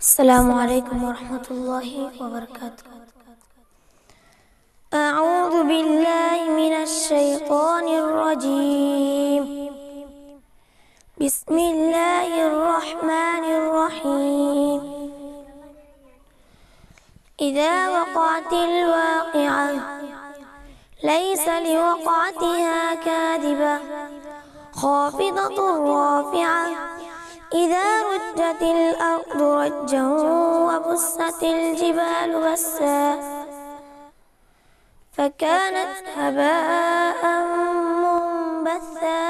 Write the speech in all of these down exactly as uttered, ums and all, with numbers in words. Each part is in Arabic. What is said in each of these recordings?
السلام عليكم ورحمة الله وبركاته. أعوذ بالله من الشيطان الرجيم. بسم الله الرحمن الرحيم. إذا وقعت الواقعة ليس لوقعتها كاذبة خافضة رافعة إذا رجت الأرض رجا وبست الجبال بسا فكانت هباء منبثا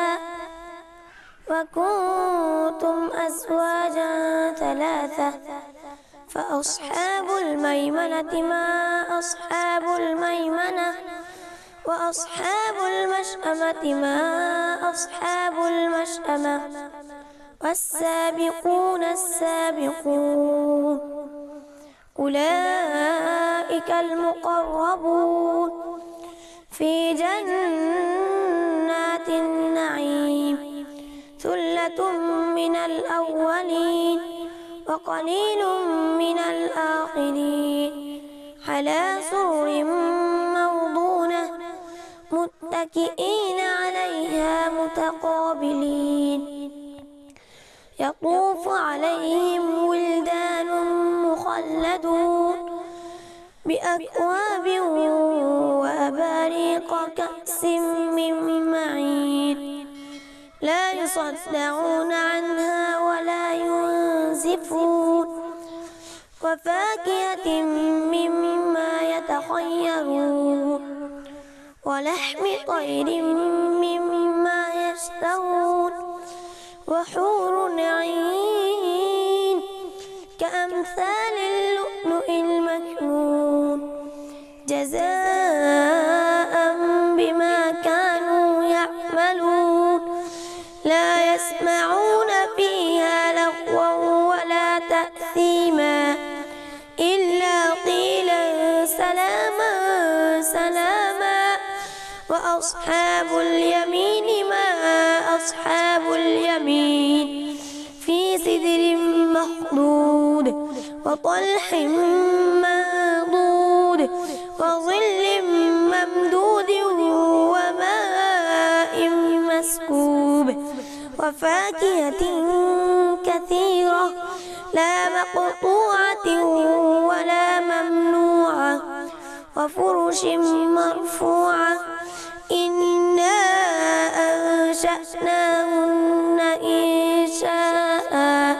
وكنتم أزواجا ثلاثة فأصحاب الميمنة ما أصحاب الميمنة وأصحاب المشأمة ما أصحاب المشأمة والسابقون السابقون أولئك المقربون في جنات النعيم ثلة من الأولين وقليل من الآخرين على سرر موضونة متكئين عليها متقابلين يطوف عليهم ولدان مخلدون بأكواب وأباريق كأس من معين لا يصدعون عنها ولا ينزفون وفاكهة مما يتخيرون ولحم طير مما يشتهون وحور عين كأمثال اللؤلؤ المكنون جزاء بما كانوا يعملون لا يسمعون فيها لغوا ولا تأثيما إلا قيلا سلاما سلاما وأصحاب اليمين ما أصحاب اليمين في سدر مخضود وطلح منضود وظل ممدود وماء مسكوب وفاكهة كثيرة لا مقطوعة ولا ممنوعة وفرش مرفوعة إنا أنشأناهن إنشاء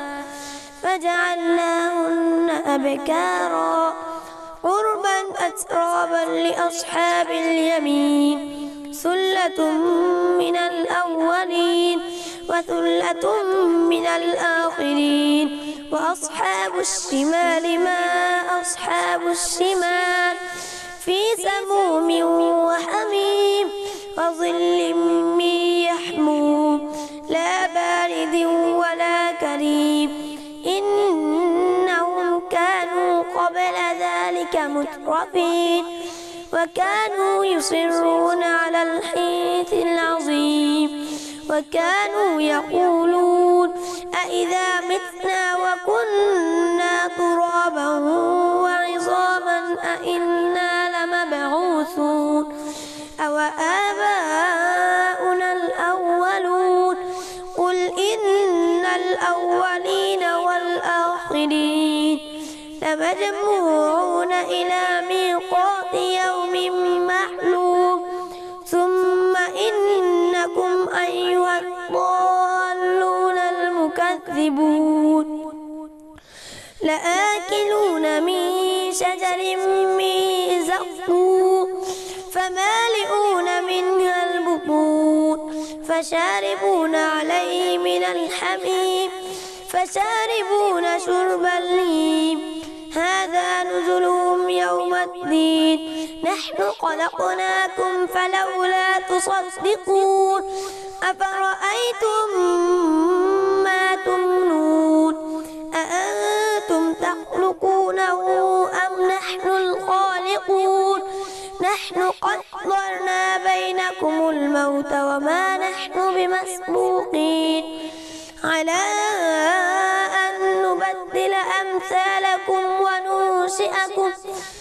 فجعلناهن أبكارا عربا أترابا لأصحاب اليمين ثلة من الأولين وثلة من الآخرين وأصحاب الشمال ما أصحاب الشمال في سموم وحميم وظل من يحموم لا بارد ولا كريم إنهم كانوا قبل ذلك مترفين وكانوا يصرون على الحنث العظيم وكانوا يقولون أإذا متنا وكنا ترابا وعظاما أإنا لمبعوثون أو آباؤنا الأولون قل إن الأولين والآخرين لمجموعون إلى ميقات يوم معلوم ثم إنكم أيها الضالون المكذبون لآكلون من شجر من زقوم فمالئون منها البطون فشاربون عليه من الحميم فشاربون شرب الهيم هذا نزلهم يوم الدين نحن خلقناكم فلولا تصدقون أفرأيتم ما تمنون أأنتم تخلقونه أم نحن الخالقون نحن قدرنا بينكم الموت وما نحن بمسبوقين على أمثالكم وننشئكم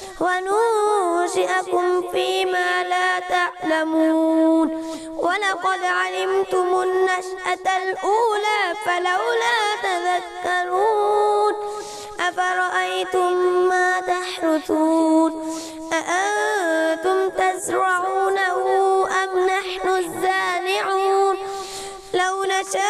وننشئكم فيما لا تعلمون ولقد علمتم النشأة الأولى فلولا تذكرون أفرأيتم ما تحرثون أأنتم تزرعونه أم نحن الزارعون لو نشاء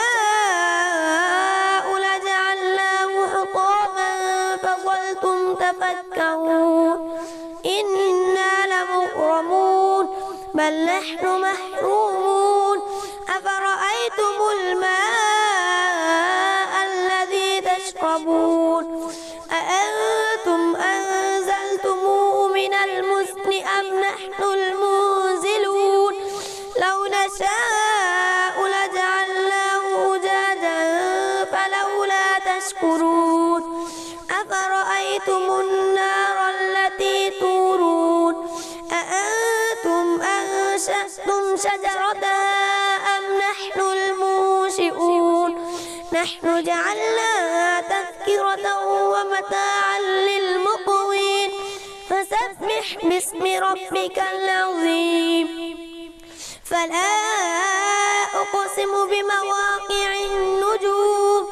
لجعلناه حطاما فظلتم تفكرون إنا لمغرمون بل نحن محرومون أفرأيتم الماء الذي تشربون أأنتم أنزلتموه من المزن أم نحن المنزلون لو نشاء لجعلناه أجاجا فلولا تشكرون أفرأيتم النار التي تورون أأنتم أنشأتم شجرتها أم نحن المنشئون نحن جعلناها تذكرة ومتاعا للمقوين فسبح باسم ربك العظيم فلا أقسم بمواقع النجوم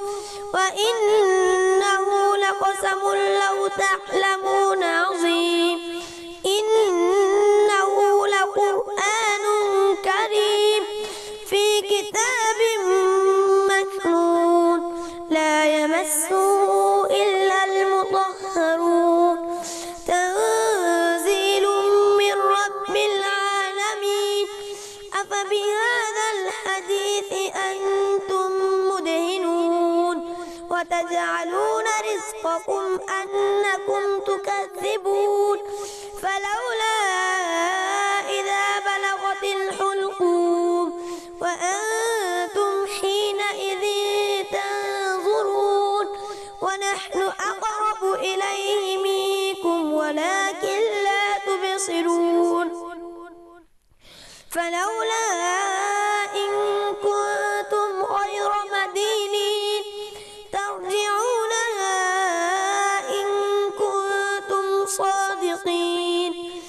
وإنه لقسم لو تعلمون عظيم إنه لقرآن كريم في كتاب مكنون لا يمسه إلا المطهرون تنزيل من رب العالمين أفبهذا الحديث أنتم مدهنون وتجعلون رزقكم أنكم تكذبون فلولا إذا بلغت الحلقوم وأنتم حينئذ تنظرون ونحن أقرب إليه منكم ولكن لا تبصرون فلولا إن كنتم غير مدينين ترجعونها إن كنتم صادقين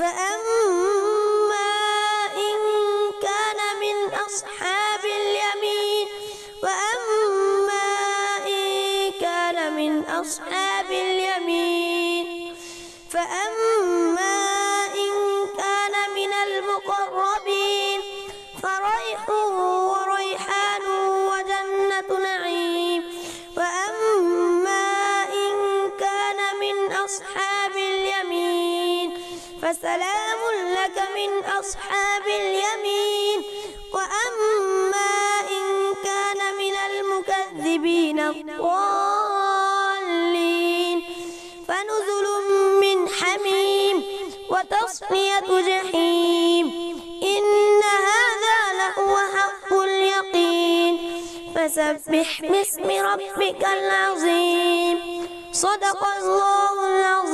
فأما إن كان من أصحاب اليمين وأما إن كان من أصحاب اليمين فأما إن كان من المقربين فريح وريحان وجنة نعيم وأما إن كان من أصحاب اليمين فسلام لك من أصحاب اليمين وأما إن كان من المكذبين الضالين فنزل من حميم وتصفية جحيم إن هذا لهو حق اليقين فسبح باسم ربك العظيم صدق الله العظيم.